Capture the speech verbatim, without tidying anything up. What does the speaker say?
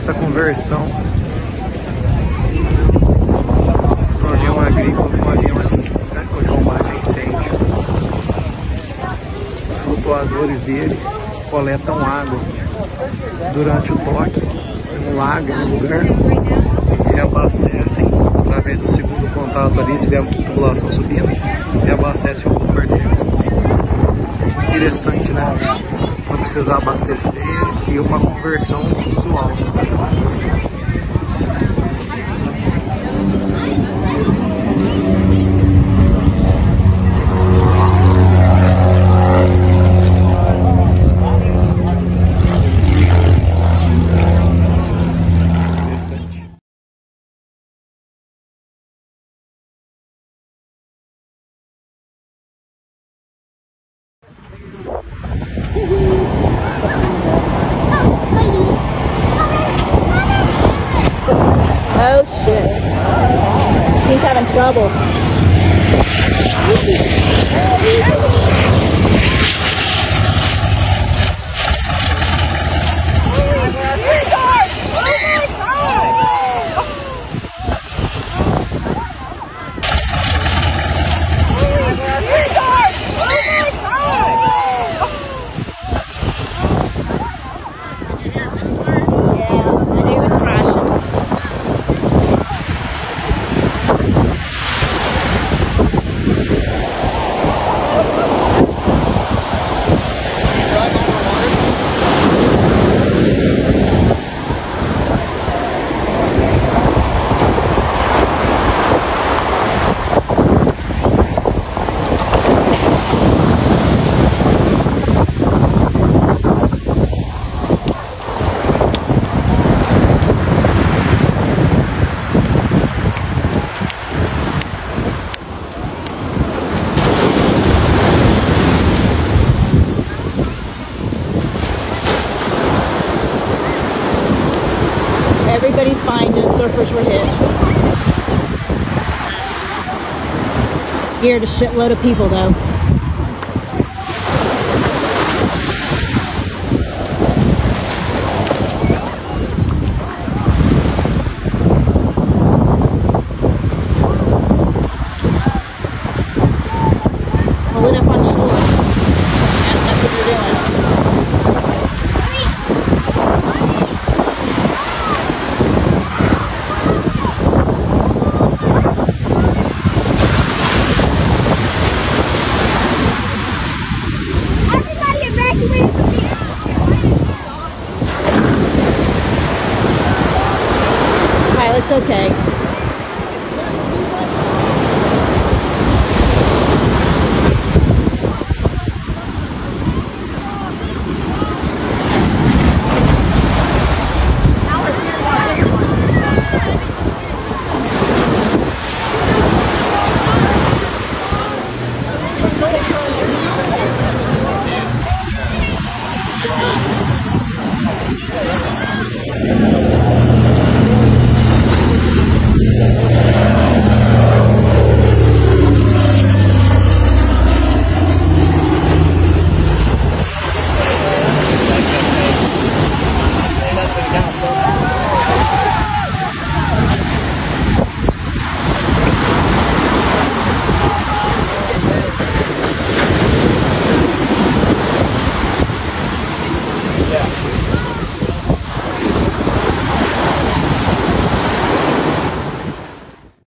essa conversão do avião agrícola com avião né, com combate a incêndio. Os flutuadores dele coletam água durante o toque no lago, no lugar, e abastecem através do segundo contato ali, se tiver a tubulação subindo, e abastece o bombardeiro. Interessante, né? Não precisar abastecer e uma conversão usual. Oh shit. He's having trouble. Everybody's fine, no surfers were hit. Scared a shitload of people though. Pull it up on shore. That's, that's what you're doing. It's okay. Yeah.